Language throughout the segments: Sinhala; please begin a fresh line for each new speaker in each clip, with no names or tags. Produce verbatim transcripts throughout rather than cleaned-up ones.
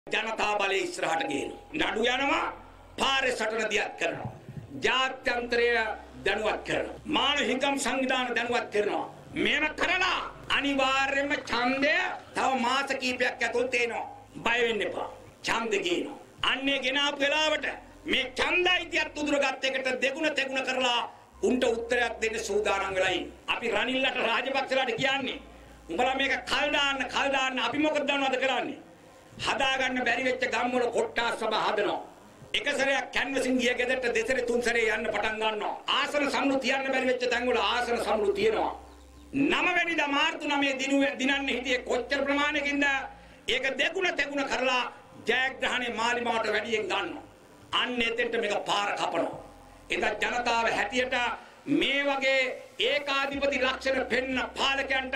ජනතා බලය ඉස්සරහට ගේන නඩු යනවා පාරේ සටන දියත් කරනවා ජාත්‍යන්තරය දැනුවත් කරනවා මානව හිඟම් සංවිධාන දැනුවත් කරනවා මේව කරලා අනිවාර්යයෙන්ම ඡන්දය තව මාස කිහිපයක් ඇතුළත එනවා බය වෙන්න එපා ඡන්දෙ ගේනවා අන්නේ ගෙනාපු වෙලාවට මේ ඡන්දයිතියත් උදුරගත් එකට දෙගුණ තෙගුණ කරලා උන්ට උත්තරයක් දෙන්න සූදානම් වෙලා ඉන්නේ අපි රනිල්ලට රාජපක්ෂලාට කියන්නේ උඹලා මේක කල් දාන්න කල් දාන්න අපි මොකද දන්නවද කරන්නේ හදා ගන්න බැරි වෙච්ච ගම් වල කොට්ටාස් සභා හදනවා එක සැරයක් කැන්වසින් ගිය ගෙදරට දෙසරේ තුන් සැරේ යන්න පටන් ගන්නවා ආසන සම්ලු තියන්න බැරි වෙච්ච තැන් වල ආසන සම්ලු තියෙනවා නව වෙනිදා මාර්තු නවයේ දිනුවේ දිනන්නේ හිටියේ කොච්චර ප්‍රමාණයකින්ද ඒක දෙගුණ තෙගුණ කරලා ජයග්‍රහණේ මාලිමාවට වැඩියෙන් ගන්නවා අන්න එතෙන්ට මේක පාර කපනවා ඒක ජනතාව හැටියට මේ වගේ ඒකාධිපති ලක්ෂණ පෙන්න පාලකයන්ට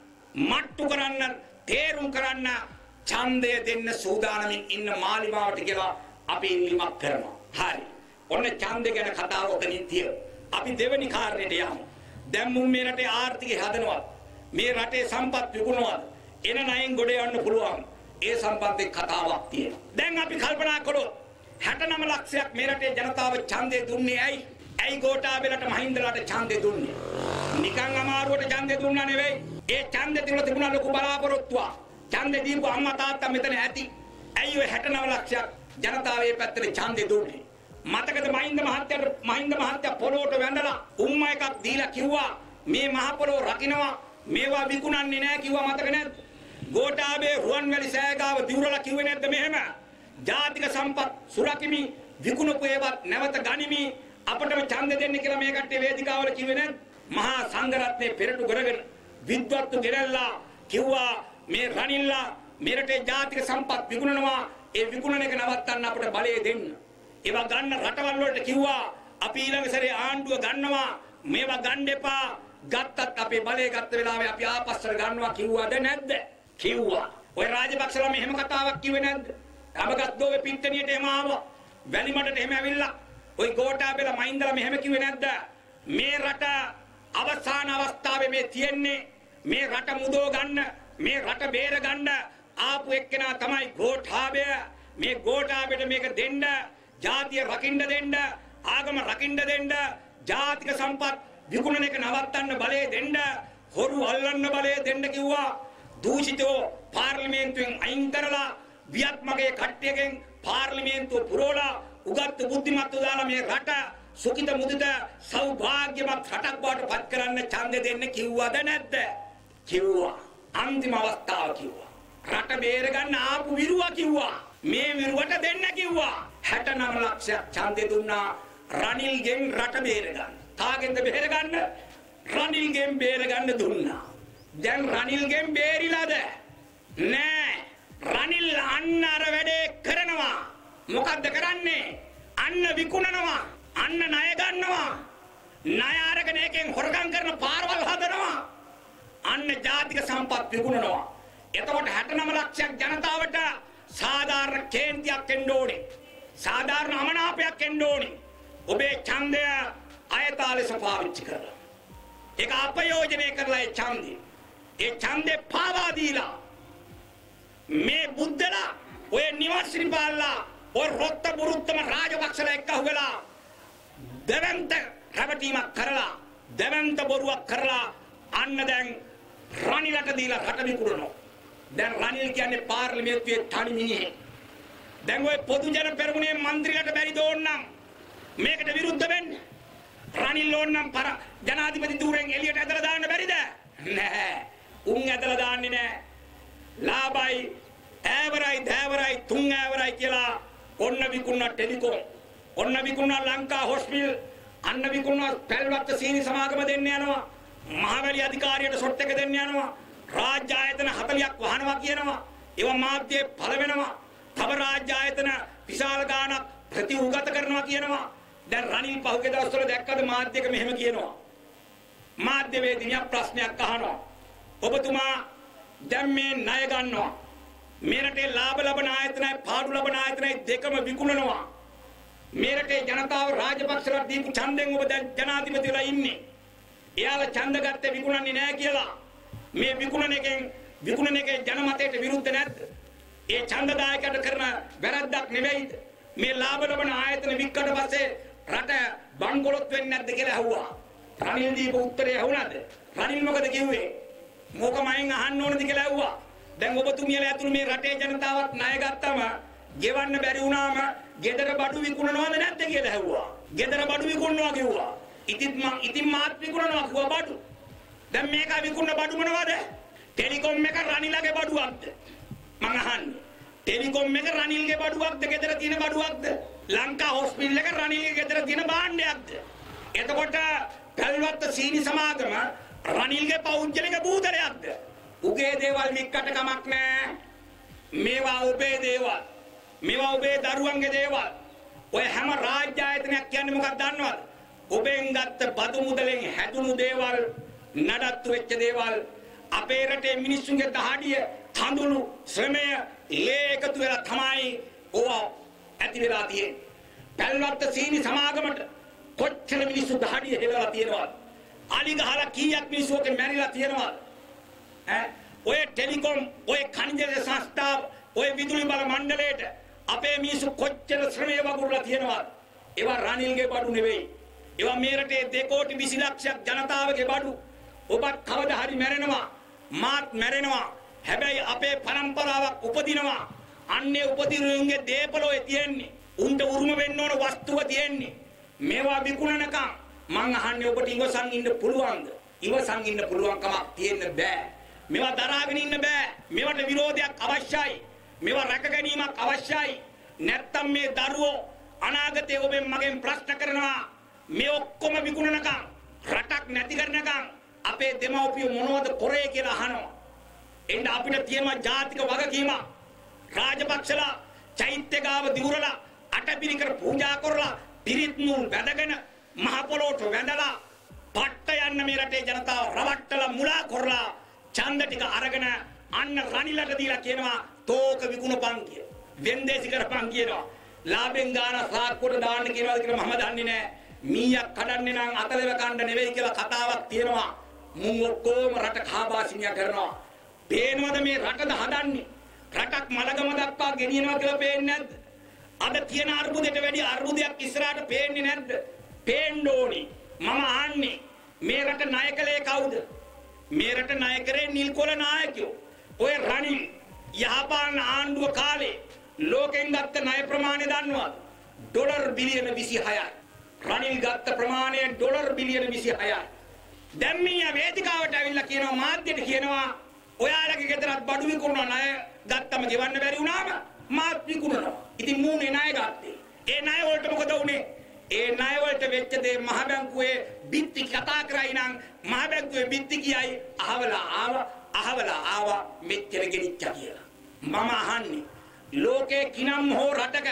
මට්ටු කරන්න තේරුම් කරන්න ඡන්දය දෙන්න සූදානමින් ඉන්න මාලිමාවට කියලා අපි ඉල්ලීමක් කරනවා. හරි. ඔන්න ඡන්දය ගැන කතාව ඔතනින් තිය. අපි දෙවෙනි කාරණේට යමු. දැන් මුන් මේ රටේ ආර්ථිකය හදනවා. මේ රටේ සම්පත් විකුණනවා. එන ණයෙන් ගොඩ යන්න පුළුවන්. ඒ සම්බන්ධයෙන් කතාවක් තියෙනවා. දැන් අපි කල්පනා කළොත් හැටනව ලක්ෂයක් මේ රටේ ජනතාව ඡන්දය දුන්නේ ඇයි? ඇයි ගෝඨාභයලට මහින්දලාට ඡන්දය දුන්නේ? නිකන් අමාරුවට ඡන්දය දුන්නා නෙවෙයි. ඒ ඡන්දය තුල තිබුණා ලොකු බලාපොරොත්තුවක්. ඡන්දේ දීපු අම්මා තාත්තා මෙතන ඇති. ඇයි ඔය හැටනව ලක්ෂයක් ජනතාව මේ පැත්තට ඡන්දේ දුන්නේ? මතකද මහින්ද මහත්තයාට මහින්ද මහත්තයා පොළොවට වැඳලා උම්ම එකක් දීලා කිව්වා මේ මහ පොළොව රකින්නවා මේවා විකුණන්නේ නැහැ කිව්වා මතක නැද්ද? ගෝඨාභය රුවන්වැලි සෑගාව දිවුරලා කිව්වේ නැද්ද මෙහෙම? ජාතික සම්පත් සුරකිමි විකුණපු ඒවත් නැවත ගනිමි අපටම ඡන්ද දෙන්න කියලා මේ කට්ටිය වේදිකාවල කිව්වේ නැද්ද? මහා සංඝරත්නයේ පෙරටු කරගෙන විද්වත්තු ගෙරල්ලා කිව්වා මේ රනිල්ලා මේ රටේ ජාතික සම්පත් විකුණනවා ඒ විකුණන එක නවත්තන්න අපිට බලය දෙන්න. ඒවා ගන්න රටවල් වලට කිව්වා අපි ඊළඟ සැරේ ආණ්ඩුව ගන්නවා මේවා ගන්න එපා. ගත්තත් අපේ බලය ගත්ත වෙලාවේ අපි ආපස්සට ගන්නවා කිව්වද නැද්ද? කිව්වා. ඔය රාජපක්ෂලා මෙහෙම කතාවක් කිව්වේ නැද්ද? අබගත්දෝවේ පිට්ටනියට එම ආවා. වැලිමඩට එහෙම ඇවිල්ලා ඔය ගෝඨාභයලා මහින්දලා මෙහෙම කිව්වේ නැද්ද? මේ රට අවසාන අවස්ථාවේ මේ තියෙන්නේ මේ රට මුදව ගන්න මේ රට බේර ගන්න ආපු එක්කෙනා තමයි ගෝඨාභය මේ ගෝඨාභයට මේක දෙන්න ජාතිය රකින්න දෙන්න ආගම රකින්න දෙන්න ජාතික සම්පත් විකුණන එක නවත්තන්න බලය දෙන්න හොරු අල්ලන්න බලය දෙන්න කිව්වා දූෂිතෝ පාර්ලිමේන්තුවෙන් අයින් කරලා වියත්මගේ කට්ටියකින් පාර්ලිමේන්තුව පුරවලා උගත් බුද්ධිමත්තු දාලා මේ රට සුඛිත මුදිත සෞභාග්‍යමත් රටක් බවට පත් කරන්න ඡන්දෙ දෙන්න කිව්වද නැද්ද? කිව්වා. අන්තිම අවස්ථාව කිව්වා. රට බේර ගන්න ආපු විරුවා කිව්වා. මේ විරුවට දෙන්න කිව්වා. හැටනව ලක්ෂයක් ඡන්දෙ දුන්නා රනිල්ගෙන් රට බේර ගන්න. කාගෙන්ද බේර ගන්න? රනිල්ගෙන් බේර ගන්න දුන්නා. දැන් රනිල්ගෙන් බේරිලාද? නෑ. රනිල් අන්න අර වැඩේ කරනවා. මොකද්ද කරන්නේ? අන්න විකුණනවා. අන්න ණය ගන්නවා. ණය අරගෙන එකෙන් හොරගම් කරන පාරවල් හදනවා. අන්න ජාතික සම්පත් විකුණනවා. එතකොට හැටනව ලක්ෂයක් ජනතාවට සාධාරණ කේන්තියක් එන්න ඕනේ. සාධාරණ අමනාපයක් එන්න ඕනේ. ඔබේ ඡන්දය අයතාලෙස පාවිච්චි කරලා. ඒක අපයෝජනය කරලා ඒ ඡන්දේ. ඒ ඡන්දේ පාවා දීලා මේ බුද්ධලා ඔය නිවාසිරිපාල්ලා ඔය රොත්ත බුරුත්තම රාජපක්ෂලා එක්ක අහුවෙලා දෙවන්ත රැවටීමක් කරලා දෙවන්ත බොරුවක් කරලා අන්න දැන් රනිලට දීලා රට විකුණනවා. දැන් රනිල් කියන්නේ පාර්ලිමේන්තුවේ තනි මිනිහෙක්. දැන් ඔය පොදු ජන පෙරමුණේ മന്ത്രിලට බැරි දෝන්නම් මේකට විරුද්ධ වෙන්න. රනිල් ඕන්නම් පර ජනාධිපති ධූරෙන් එළියට ඇදලා දාන්න බැරිද? නැහැ. උන් ඇදලා දාන්නේ නැහැ. ලාභයි ඈවරයි දෑවරයි තුන් ඈවරයි කියලා ඔන්න විකුණන ටෙලිකොම් ඔන්න විකුණන ලංකා හොස්පිටල් අන්න විකුණන පැල්වත්ත සීනි සමාගම දෙන්න යනවා මහවැලි අධිකාරියට ෂොට් එක දෙන්න යනවා රාජ්‍ය ආයතන හතළියක් වහනවා කියනවා ඒවා මාධ්‍යයේ පළ වෙනවා තව රාජ්‍ය ආයතන විශාල ගාණක් ප්‍රතිඋගත කරනවා කියනවා දැන් රනිල් පහුගිය දවස්වල දැක්කද මාධ්‍යයක මෙහෙම කියනවා මාධ්‍ය වේදිනියක් ප්‍රශ්නයක් අහනවා ඔබතුමා දැන් මේ ණය ගන්නවා මේ රටේ ලාභ ලබන ආයතනයි පාඩු ලබන ආයතනයි දෙකම විකුණනවා මේ රටේ ජනතාව රාජපක්ෂලා දීපු ඡන්දෙන් ඔබ දැන් ජනාධිපතිලා ඉන්නේ එයාලා ඡන්ද ගත්තේ විකුණන්නේ නැහැ කියලා මේ විකුණන එකෙන් විකුණන එකේ ජනමතයට විරුද්ධ නැද්ද ඒ ඡන්දදායකයට කරන වැරද්දක් නෙවෙයිද? මේ ලාභ ලබන ආයතන වික්කට පස්සේ රට බංකොලොත් වෙන්නේ නැද්ද කියලා අහුවා. රනිල් දීප උත්තරේ අහුණාද? රනිල් මොකද කිව්වේ? මොක මයින් අහන්න ඕනද කියලා අහුවා. දැන් ඔබතුමියලා ඇතුළු මේ රටේ ජනතාවත් ණය ගත්තම ගෙවන්න බැරි වුණාම ගෙදර බඩු විකුණනවද නැද්ද කියලා අහුවා. ගෙදර බඩු විකුණනවා කිව්වා. ඉතින් මං ඉතින් මාත් විකුණනවා කිව්වා බඩු. දැන් මේක විකුණන බඩු මොනවද? ටෙලිකොම් එක රනිලගේ බඩුවක්ද? මං අහන්නේ. ටෙලිකොම් එක රනිල්ගේ බඩුවක්ද? ගෙදර තියෙන බඩුවක්ද? ලංකා හොස්පිටල් එක රනිල්ගේ ගෙදර තියෙන භාණ්ඩයක්ද? එතකොට පැල්වත්ත සීනි සමාගම රනිල්ගේ පෞද්ගලික බූදලයක්ද? උගේ දේවල් වික්කට කමක් නැහැ. මේවා ඔබේ දේවල්. මේවා ඔබේ දරුවන්ගේ දේවල්. ඔය හැම රාජ්‍ය ආයතනයක් කියන්නේ මොකක්ද දන්නවද? ඔබෙන් ගත්ත බදු මුදලෙන් හැදුණු දේවල්, නඩත්තු වෙච්ච දේවල්, අපේ රටේ මිනිස්සුන්ගේ දහඩිය, කඳුළු, ශ්‍රමය, ඒ එකතු වෙලා තමයි ඕවා ඇති වෙලා තියෙන්නේ. පැල්වත්ත සීනි සමාගමට කොච්චර මිනිස්සු දහඩිය හෙලලා තියෙනවද? අලි ගහලා කීයක් මිනිස්සු ඔකේ මැරිලා තියෙනවද? ඈ ඔය ටෙලිකොම්, ඔය කණිජ සංස්ථාව, ඔය විදුලි බල මණ්ඩලයට අපේ මිනිස්සු කොච්චර ශ්‍රමය වගුරුලා තියෙනවද? ඒවා රනිල්ගේ බඩු නෙවෙයි. ඒවා මේ රටේ දෙකෝටි විසි ලක්ෂයක් ජනතාවගේ බඩු. ඔබත් කවදා හරි මැරෙනවා, මාත් මැරෙනවා. හැබැයි අපේ පරම්පරාවක් උපදිනවා. අන්නේ උපදිනුන්ගේ දේපලෝයේ තියෙන්නේ. උන්ට උරුම වෙන්න ඕන වස්තුව තියෙන්නේ. මේවා විකුණනකම් මං අහන්නේ ඔබට ඉවසන් ඉන්න පුළුවන්ද? ඉවසන් ඉන්න පුළුවන් කමක් තියෙන්න බෑ. මේවා දරාගෙන ඉන්න බෑ. මේවට විරෝධයක් අවශ්‍යයි. මේවා රැක ගැනීමක් අවශ්‍යයි. නැත්තම් මේ දරුවෝ අනාගතයේ ඔබෙන් මගෙන් ප්‍රශ්න කරනවා. මේ ඔක්කොම විකුණනකම්, රටක් නැති කරනකම් අපේ දෙමව්පියෝ මොනවද කරේ කියලා අහනවා. එන්න අපිට තියෙනවා ජාතික වගකීම. රාජපක්ෂලා චෛත්‍ය ගාව දිවුරලා අටපිරිකර පූජා කරලා පිරිත් නූල් වැදගෙන මහ පොළොවට වැඳලා පට්ට යන්න මේ රටේ ජනතාව රවට්ටලා මුලා කරලා ඡන්ද ටික අරගෙන අන්න රනිලට දීලා කියනවා තෝක විකුණපන් කිය. වෙන්දේසි කරපන් කියනවා. ලාභෙන් ගාන සාක්කුවට දාන්න කියනවාද කියලා මම දන්නේ නැහැ. මීයක් කඩන්නේ නම් අතලෙව කන්න නෙවෙයි කියලා කතාවක් තියෙනවා. මුන් ඔක්කොම රට කාබාසිනියා කරනවා. පේනවද මේ රටද හදන්නේ? රටක් මලගම දක්වා ගෙනියනවා කියලා පේන්නේ නැද්ද? අද තියෙන අර්බුදයට වැඩි අර්බුදයක් ඉස්සරහට පේන්නේ නැද්ද? පේන්න ඕනි. මම අහන්නේ මේ රට නායකලේ කවුද? මේ රට නායකරේ නිල්කොළ නායකයෝ. ඔය රනිල් යහපාලන ආණ්ඩුව කාලේ ලෝකෙන් ගත්ත ණය ප්‍රමාණය දන්නවද? ඩොලර් බිලියන විසිහයයි. රනිල් ගත්ත ප්‍රමාණය ඩොලර් බිලියන විසිහයයි. දැන් මේ වේදිකාවට ඇවිල්ලා කියනවා, මාධ්‍යට කියනවා ඔයාලගේ ගෙදරත් බඩු විකුණන ණය ගත්තම ගෙවන්න බැරි වුණාම මාත් විකුණනවා. ඉතින් මූනේ ණය ගත්තේ. ඒ ණය වලට මොකද වුනේ? ඒ ණය වලට වෙච්ච දේ මහ බැංකුවේ බිත්ති කතා කරයි නම් මහ බැංකුවේ බිත්ති කියයි අහවලා ආවා අහවලා ආවා මෙච්චර ගෙනිච්චා කියලා. මම අහන්නේ ලෝකේ කිනම් හෝ රටක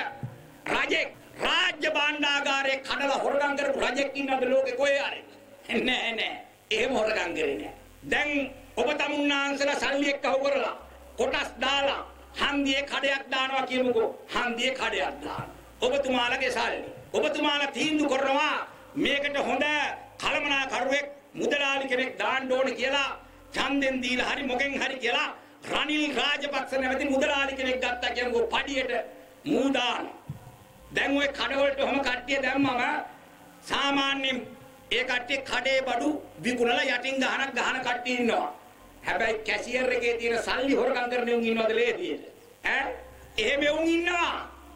රජෙක් රාජ්‍ය භාණ්ඩාගාරයේ කඩලා හොරගම් කරපු රජෙක් ඉන්නවද ලෝකේ කොහේ හරි? නෑ නෑ. එහෙම හොරගම් කරේ නෑ. දැන් ඔබ තමුන්නාන්සලා සල්ලි එක්ක අහු කරලා කොටස් දාලා හන්දියේ කඩයක් දානවා කියමුකෝ. හන්දියේ කඩයක් දාන. ඔබතුමාලගේ සල්ලි. ඔබතුමාලා තීන්දුව කරනවා මේකට හොඳ කලමනාකරුවෙක් මුදලාලි කෙනෙක් දාන්න ඕන කියලා ඡන්දෙන් දීලා හරි මොකෙන් හරි කියලා රනිල් රාජපක්ෂ නැමැති මුදලාලි කෙනෙක් ගත්තා කියමුකෝ. පඩියට මූ දාන. දැන් ওই කඩවලට ඔහම කට්ටිය දැම්මම සාමාන්‍යයෙන් ඒ කට්ටිය කඩේ බඩු විකුණලා යටින් ගහනක් ගහන කට්ටිය ඉන්නවා. හැබැයි කැෂියර් එකේ තියෙන සල්ලි හොරගම් කරන උන් ඉන්නවද ලේසියට? ඈ එහෙම උන් ඉන්නවා.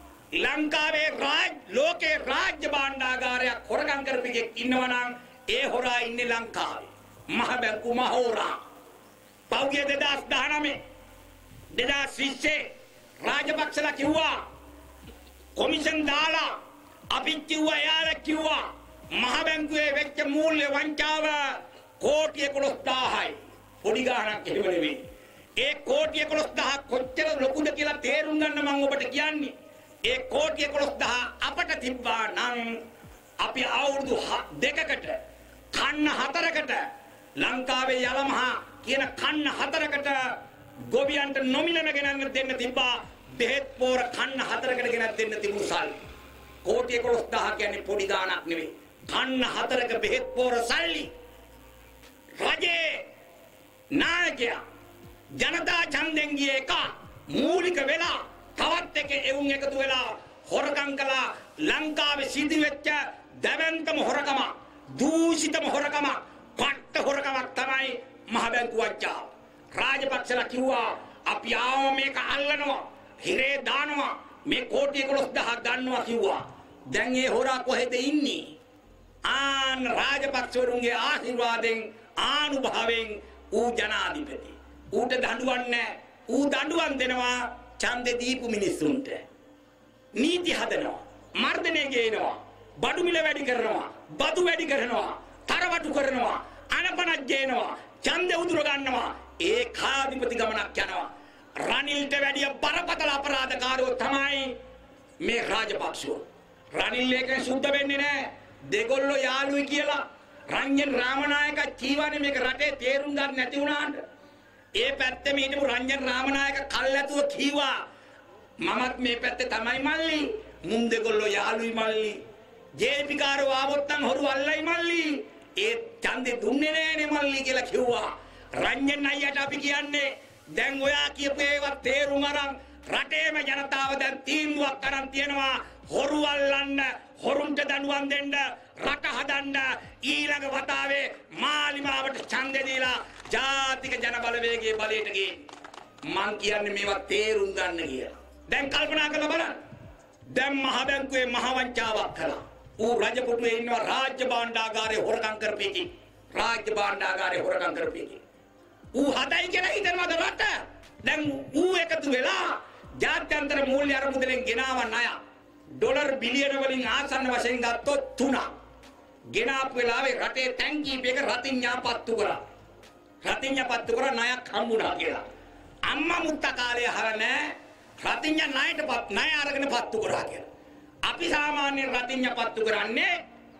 ලංකාවේ රාජ් ලෝකේ රාජ්‍ය භාණ්ඩාගාරයක් හොරගම් කරපෙකෙක් ඉන්නවනම් ඒ හොරා ඉන්නේ ලංකාවේ. මහ බැංකු මහෝරා. පෞගිය දෙදාස් දහනවය දෙදාස් විස්සේ රාජපක්ෂලා කිව්වා කොමිෂන් දාලා අපි කිව්වා එයාලා කිව්වා මහ බැංකුවේ වෙච්ච මූල්‍ය වංචාව කෝටි එකොළොස් දාහයි. පොඩි ගාණක් එහෙම නෙවෙයි. ඒ කෝටි එකොළොස් දාහ කොච්චර ලොකුද කියලා තේරුම් ගන්න මම ඔබට කියන්නේ. ඒ කෝටි එකොළොස් දාහ අපට තිබ්බා නම් අපි අවුරුදු දෙකකට කන්න හතරකට ලංකාවේ යලමහා කියන කන්න හතරකට ගොවියන්ට නොමිලන ගෙනන්න දෙන්න තිබ්බා. බෙහෙත් පෝර කන්න හතරකට ගෙනත් දෙන්න තිබුණු සල්ලි. කෝටි එකොළොස් දාහ කියන්නේ පොඩි ගාණක් නෙවෙයි. කන්න හතරක බෙහෙත් පෝර සල්ලි. රජේ නායකයා ජනතා ඡන්දෙන් ගිය එක මූලික වෙලා තවත් එක එවුන් එකතු වෙලා හොරකම් කළා. ලංකාවේ සිදු වෙච්ච දැවැන්තම හොරකම, දූෂිතම හොරකම, පට්ට හොරකමක් තමයි මහ බැංකු වංචාව. රාජපක්ෂලා කිව්වා අපි ආව මේක අල්ලනවා, හිරේ දානවා, මේ කෝටි එකොළොස් දහයක් ගන්නවා කිව්වා. දැන් ඒ හොරා කොහෙද ඉන්නේ? ආන් රාජපක්ෂවරුන්ගේ ආශිර්වාදයෙන් ආනුභාවයෙන් ඌ ජනාධිපති. ඌට දඬුවම් නැහැ. ඌ දඬුවම් දෙනවා ඡන්දේ දීපු මිනිස්සුන්ට. නීති හදනවා, මර්ධනය ගේනවා, බඩු මිල වැඩි කරනවා, බදු වැඩි කරනවා, තරවටු කරනවා, අනපනක් ගේනවා, ඡන්දේ උදුර ගන්නවා. ඒකාධිපති ගමනක් යනවා. රනිල්ට වැඩිය බරපතල අපරාධකාරයෝ තමයි මේ රාජපක්ෂෝ. රනිල් එකෙන් සුද්ධ වෙන්නේ නැහැ. දෙගොල්ලෝ යාළුයි කියලා රංජන් රාමනායක ජීවනේ මේක රටේ තේරුම් ගන්න නැති වුණාට ඒ පැත්තේ මේ හිටපු රංජන් රාමනායක කල්ැතුව කීවා මමත් මේ පැත්තේ තමයි මල්ලි. මුන් දෙගොල්ලෝ යාළුයි මල්ලි. ජේපී කාරෝ ආවොත් නම් හොරු අල්ලයි මල්ලි. ඒ ඡන්දේ දුන්නේ නෑනේ මල්ලි කියලා කිව්වා. රංජන් අයියට අපි කියන්නේ දැන් ඔයා කියපු ඒවා තේරුම් අරන් රටේම ජනතාව දැන් තීන්දුවක් අරන් තියෙනවා. හොරු අල්ලන්න, හොරුන්ට දඬුවම් දෙන්න, රට හදන්න ඊළඟ වතාවේ මාලිමාවට ඡන්දේ දීලා ජාතික ජන බලවේගයේ බලයට ගේන්න. මං කියන්නේ මේවා තේරුම් ගන්න කියලා. දැන් කල්පනා කරලා බලන්න. දැන් මහ බැංකුවේ මහ වංචාවක් කළා. ඌ රජපුටුවේ ඉන්නවා රාජ්‍ය භාණ්ඩාගාරේ හොරකම් කරපේකි. රාජ්‍ය භාණ්ඩාගාරේ හොරකම් කරපේකි. ඌ හදයි කියලා හිතනවාද රට? දැන් ඌ එකතු වෙලා ජාත්‍යන්තර මූල්‍ය අරමුදලෙන් ගෙනාව ණය ඩොලර් බිලියන වලින් ආසන්න වශයෙන් ගත්තොත් තුනක්. ගෙනාපු වෙලාවේ රටේ ටැංකියක රතිඤ්ඤා පත්තු කරා. රතිඤ්ඤා පත්තු කරා ණයක් හම්බුණා කියලා. අම්මා මුත්තා කාලේ අහන්නේ රතිඤ්ඤා ණයට පත් ණය අරගෙන පත්තු කරා කියලා. අපි සාමාන්‍යයෙන් රතිඤ්ඤා පත්තු කරන්නේ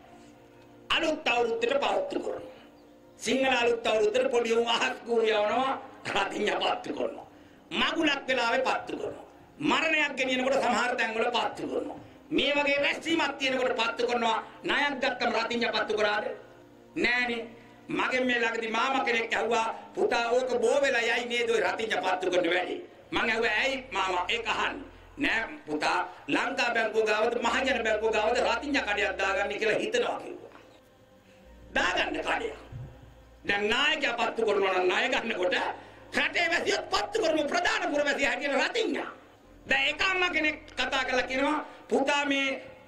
අලුත් අවුරුද්දට පත්තු කරනවා. සිංහල අලුත් අවුරුද්දට පොඩි උන් අහස් කුරු යවනවා රතිඤ්ඤා පත්තු කරනවා. මගුලක් වෙලාවේ පත්තු කරනවා. මරණයක් ගෙනියනකොට සමහර තැන්වල පත්තු කරනවා. මේ වගේ රැස්වීමක් තියෙනකොට පත්තු කරනවා. ණයක් ගත්තම රතිඤ්ඤා පත්තු කරාද? නෑනේ. මගෙන් මේ ළඟදී මාමා කෙනෙක් ඇහුවා පුතා ඕක බෝ වෙලා යයි නේද ඔය රතිඤ්ඤා පත්තු කරන වැඩි. මං ඇහුවා ඇයි මාමා ඒක අහන්නේ? නෑ පුතා ලංකා බැංකුව ගාවද මහජන බැංකුව ගාවද රතිඤ්ඤා කඩයක් දාගන්න කියලා හිතනවා කිව්වා. දාගන්න කඩයක්. දැන් නායකයා පත්තු කරනවා නම් ණය ගන්නකොට රටේ වැසියොත් පත්තු කරමු ප්‍රධාන පුරවැසියා හැටියට රතිඤ්ඤා. දැන් එක අම්මා කෙනෙක් කතා කරලා කියනවා පුතා මේ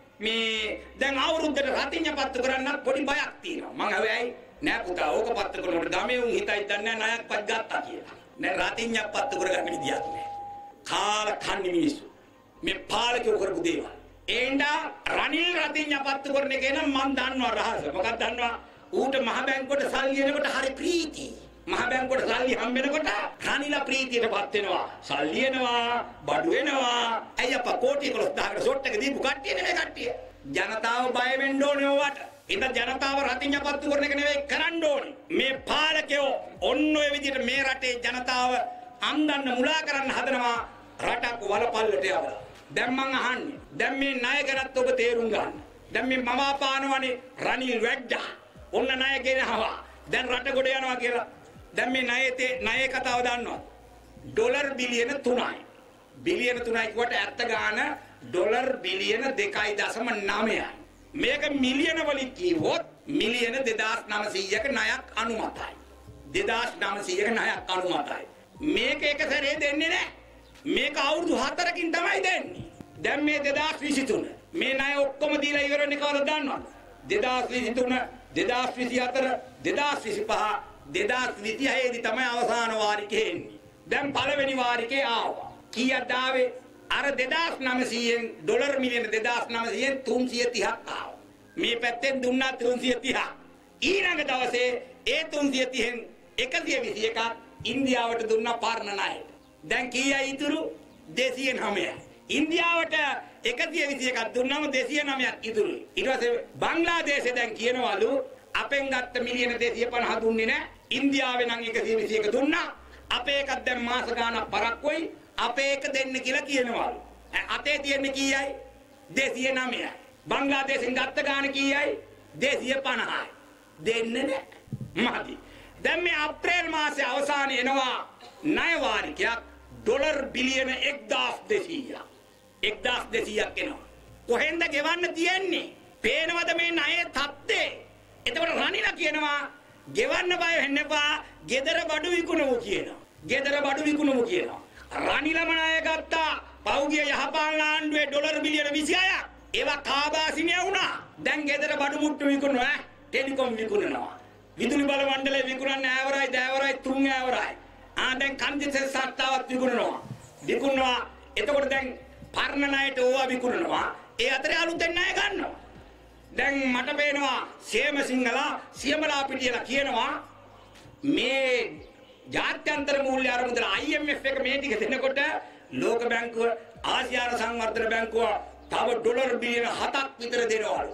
මේ දැන් අවුරුද්දට රතිඤ්ඤා පත්තු කරන්නත් පොඩි බයක් තියෙනවා. මං අහුවයි නෑ පුතා ඕක පත්තු කරනකොට ගමේ උන් හිතයි දන්නේ නෑ ණයක්වත් ගත්තා කියලා. නෑ රතිඤ්ඤා පත්තු කරගන්න විදියක් නෑ. කාල කන්නේ මිනිස්සු. මේ පාලකයෝ කරපු දේවල්. ඒnda රනිල් රතිඤ්ඤා පත්තු කරන එක නම් මං දන්නවා රහස. මොකක්ද දන්නවා? ඌට මහ බැංකුවට සල්ලි එනකොට හරි ප්‍රීති. මහ බැංකුවට සල්ලි හම්බ වෙනකොට රනිලා ප්‍රීතියටපත් වෙනවා. සල්ලි එනවා, බඩු එනවා. අයියපා කෝටි එකොළොස් දහයකට ෂොට් එක දීපු කට්ටිය නෙමෙයි කට්ටිය. ජනතාව බය වෙන්න ඕනේ ඕවට. ඉතින් ජනතාව රතිඤ්ඤා පත්තු කරන එක නෙවෙයි කරන්න ඕනේ. මේ පාලකයෝ ඔන්න ඔය විදිහට මේ රටේ ජනතාව අන්දන්න මුලා කරන්න හදනවා. රටක් වලපල්ලට යවලා. දැන් මං අහන්නේ. දැන් මේ ණය ගැනත් ඔබ තේරුම් ගන්න. දැන් මේ මම පානවනේ රනිල් වැද්දා. ඔන්න ණය ගෙනහවා. දැන් රට ගොඩ යනවා කියලා. දැන් මේ ණයේ ණයේ කතාව දන්නවා. ඩොලර් බිලියන තුනයි. බිලියන තුනයි කොට ඇත්ත ගාන ඩොලර් බිලියන දෙකයි දශම නවයයි. මේක මිලියන වලින් කිව්වොත් මිලියන දෙදාස් නවසීයක ණයක් අනුමතයි. දෙදාස් නවසීයක ණයක් අනුමතයි. මේක එක සැරේ දෙන්නේ නැහැ. මේක අවුරුදු හතරකින් තමයි දෙන්නේ. දැන් මේ දෙදාස් විසිතුන මේ ණය ඔක්කොම දීලා ඉවර වෙන්නේ කවදාද දන්නවද? දෙදාස් විසිතුන දෙදාස් විසිහතර දෙදාස් විසිපහ දෙදාස් විසිහය දී තමයි අවසාන වාරිකේ එන්නේ. දැන් පළවෙනි වාරිකේ ආවා. කීයක්ද ආවේ? අර දෙදාස් නවසීයෙන් ඩොලර් මිලියන දෙදාස් නවසීයෙන් තුන්සිය තිහක් ආවා. මේ පැත්තෙන් දුන්නා තුන්සිය තිහ. ඊළඟ දවසේ ඒ තුන්සිය තිහෙන් එකසිය විසි එකක් ඉන්දියාවට දුන්නා පරණ ණයට. දැන් කීයයි ඉතුරු? දෙසිය නවයයි. ඉන්දියාවට එකසිය විසි එකක් දුන්නම දෙසිය නවයක් ඉතුරුයි. ඊට පස්සේ බංග්ලාදේශේ දැන් කියනවලු අපෙන් ගත්ත මිලියන දෙසිය පනහ දුන්නේ නැහැ. ඉන්දියාවේ නම් එකසිය විසි එක දුන්නා. අපේ එකක් දැන් මාස ගාණක් පරක්කුයි. අපේ එක දෙන්න කියලා කියනවලු. අතේ තියෙන්නේ කීයයි? දෙසිය නවයයි. බංග්ලාදේශෙන් ගත්ත ගාණ කීයයි? දෙසිය පනහයි. දෙන්නේ නැහැ. මදි. දැන් මේ අප්‍රේල් මාසේ අවසානයේ එනවා ණය වාරිකයක් ඩොලර් බිලියන එක්දාස් දෙසීයක්. එක්දාස් දෙසීයක් එනවා. කොහෙන්ද ගෙවන්න තියෙන්නේ? පේනවද මේ ණයේ තත්ත්වේ? එතකොට රනිලා කියනවා ගෙවන්න බය වෙන්න එපා. ගෙදර බඩු විකුණමු කියනවා. ගෙදර බඩු විකුණමු කියනවා. රනිලම ණය ගත්තා. පෞගිය යහපාලන ආණ්ඩුවේ ඩොලර් බිලියන විසිහයක්. ඒවා කාබාසිනිය වුණා. දැන් ගෙදර බඩු මුට්ටු විකුණනවා ඈ. ටෙලිකොම් විකුණනවා. විදුලි බල මණ්ඩලය විකුණන්නේ ඈවරයි දෑවරයි තුන් ඈවරයි. ආ දැන් කන්දිසේ සත්තාවත් විකුණනවා. විකුණනවා. එතකොට දැන් පරණ ණයට ඕවා විකුණනවා. ඒ අතරේ අලුතෙන් ණය ගන්නවා. දැන් මට පේනවා සියම සිංහලා සියමලා පිටියලා කියනවා මේ ජාත්‍යන්තර මූල්‍ය අරමුදල I M F එක මේ ටික දෙනකොට ලෝක බැංකුව ආසියානු සංවර්ධන බැංකුව තව ඩොලර් බිලියන හතක් විතර දෙනවලු.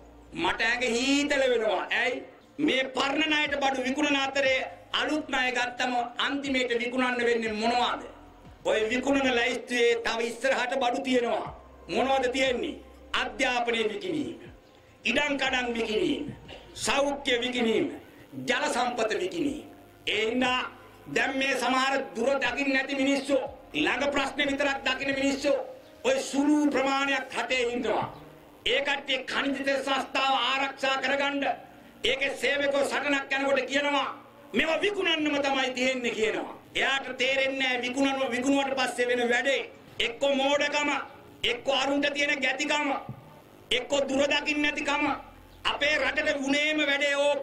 මට ඇඟ හීතල වෙනවා. ඇයි මේ පරණ ණයට බඩු විකුණන අතරේ අලුත් ණය ගත්තම අන්තිමේට විකුණන්න වෙන්නේ මොනවද? ඔය විකුණන ලයිස්තුවේ තව ඉස්සරහට බඩු තියෙනවා. මොනවද තියෙන්නේ? අධ්‍යාපනයේ විකිණීම, ඉඩම් කඩම් විකිණීම, සෞඛ්‍ය විකිණීම, ජල සම්පත විකිණීම. එයිනා දැන් මේ සමහර දුර දකින්න නැති මිනිස්සු ළඟ ප්‍රශ්න විතරක් දකින මිනිස්සු ඔය සුළු ප්‍රමාණයක් රටේ ඉන්නවා. ඒ කට්ටිය ඛනිජ තෙල් සංස්ථාව ආරක්ෂා කරගන්න ඒකේ සේවකව සටනක් යනකොට කියනවා මේවා විකුණන්නම තමයි තියෙන්නේ කියනවා. එයාට තේරෙන්නේ නැහැ විකුණනවා විකුණුවට පස්සේ වෙන වැඩේ එක්ක මෝඩකම, එක්ක අරුන්ට තියෙන ගැතිකම, එක්ක දුර දකින්න නැතිකම. අපේ රටේ වුණේම වැඩේ ඕක.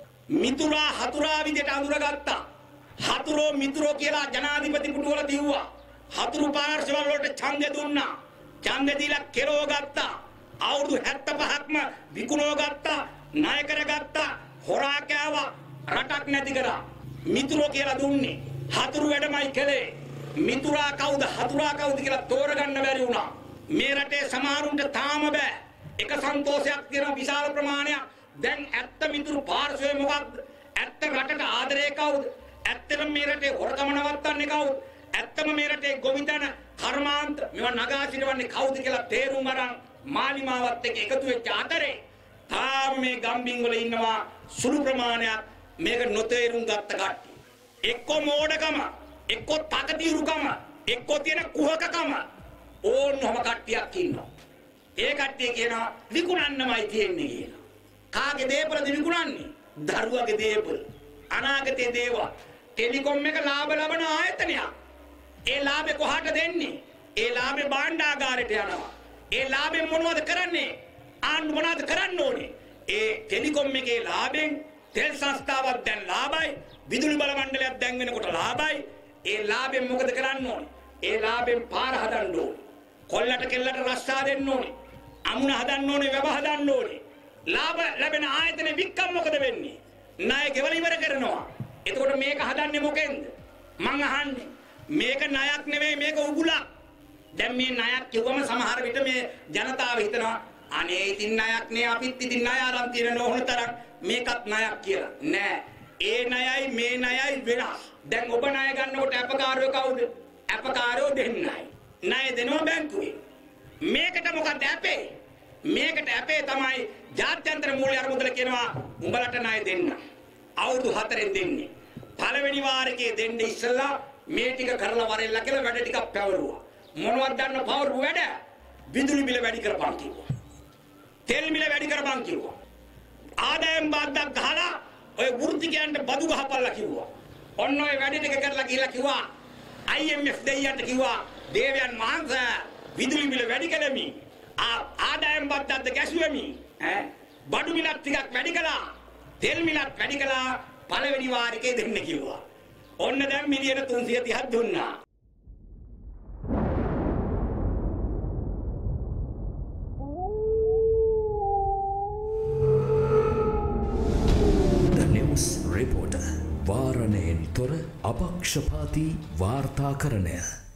මිතුරා හතුරා විදිහට අඳුරගත්තා. හතුරෝ මිතුරෝ කියලා ජනාධිපති පුටුවල දිව්වා. හතුරු පාර්ශවවල වලට ඡන්දය දුන්නා. ඡන්දය දීලා කෙරව ගත්තා. අවුරුදු හැත්තෑපහක්ම විකුණව ගත්තා, ණය කරගත්තා, හොරා කෑවා, රටක් නැති කරා. මිතුරෝ කියලා දුන්නේ. හතුරු වැඩමයි කළේ. මිතුරා කවුද හතුරා කවුද කියලා තෝරගන්න බැරි වුණා. මේ රටේ සමහරුන්ට තාම බෑ. එක සන්තෝෂයක් තියෙන විශාල ප්‍රමාණයක්. දැන් ඇත්ත මිතුරු පාර්ශවය මොකක්ද? ඇත්ත රටට ආදරේ කවුද? ඇත්තටම මේ රටේ හොරකම නවත්තන්නේ කවුද? ඇත්තම මේ රටේ ගොවිතැන කර්මාන්ත මේවා නගා සිටවන්නේ කවුද කියලා තේරුම් අරන් මාලිමාවත් එක්ක එකතු වෙච්ච අතරේ තාම මේ ගම්බින් වල ඉන්නවා සුළු ප්‍රමාණයක් මේක නොතේරුම් ගත්ත කට්ටිය. එක්ක මෝඩකම, එක්ක තකතිරුකම, එක්ක තියෙන කුහකකම ඕනම කට්ටියක් ඉන්නවා. ඒ කට්ටිය කියනවා විකුණන්නමයි තියෙන්නේ කියලා. කාගේ දේපලද විකුණන්නේ? දරුවගේ දේපල. අනාගතයේ දේවා. ටෙලිකොම් එක ලාභ ලබන ආයතනයක්. ඒ ලාභේ කොහාට දෙන්නේ? ඒ ලාභේ භාණ්ඩාගාරයට යනවා. ඒ ලාභෙන් මොනවද කරන්නේ? ආණ්ඩු මොනවද කරන්න ඕනේ? ඒ ටෙලිකොම් එකේ ලාභෙන් තෙල් සංස්ථාවක් දැන් ලාභයි, විදුලි බල මණ්ඩලයක් දැන් වෙනකොට ලාභයි. ඒ ලාභෙන් මොකද කරන්න ඕනේ? ඒ ලාභෙන් පාර හදන්න ඕනේ. කොල්ලට කෙල්ලට රස්සා දෙන්න ඕනේ. අමුණ හදන්න ඕනේ, වැව හදන්න ඕනේ. ලාභ ලැබෙන ආයතනේ වික්කම් මොකද වෙන්නේ? ණය ගෙවල ඉවර කරනවා. එතකොට මේක හදන්නේ මොකෙන්ද? මං අහන්නේ මේක ණයක් නෙමෙයි මේක උගුලක්. දැන් මේ ණයක් කිව්වම සමහර විට මේ ජනතාව හිතනවා අනේ ඉතින් ණයක් නේ අපිත් ඉතින් ණය අරන් තියෙන නෝන තරක් මේකත් ණයක් කියලා. නෑ. ඒ ණයයි මේ ණයයි වෙනස්. දැන් ඔබ ණය ගන්නකොට අපකාරයෝ කවුද? අපකාරයෝ දෙන්නයි. ණය දෙනවා බැංකුවේ. මේකට මොකද අපේ? මේකට අපේ තමයි ජාත්‍යන්තර මූල්‍ය අරමුදල කියනවා උඹලට ණය දෙන්න. අවුරුදු හතරෙන් දෙන්නේ. පළවෙනි වාරකයේ දෙන්න ඉස්සලා මේ ටික කරලා වරෙල්ලා කියලා වැඩ ටිකක් පැවරුවා. මොනවද දන්න පවරු වැඩ? විදුලි බිල වැඩි කරපන් කිව්වා. තෙල් මිල වැඩි කරපන් කිව්වා. ආදායම් බාද්දක් ගහලා ඔය වෘත්තිකයන්ට බදු ගහපල්ලා කිව්වා. ඔන්න ඔය වැඩ ටික කරලා ගිහලා කිව්වා I M F දෙයියන්ට කිව්වා දේවයන් වහන්සේ විදුලි බිල වැඩි කළමි. ආදායම් බද්දක්ද ගැසුවෙමි. ඈ බඩු මිලක් ටිකක් වැඩි කළා. තෙල් මිලක් වැඩි කළා. පළවෙනි වාරකේ දෙන්න කිව්වා. ඔන්න දැන් මිලියන තුන්සිය තිහක් දුන්නා.
The News Reporter වාරණයෙන් තොර අපක්ෂපාතී වාර්තාකරණය.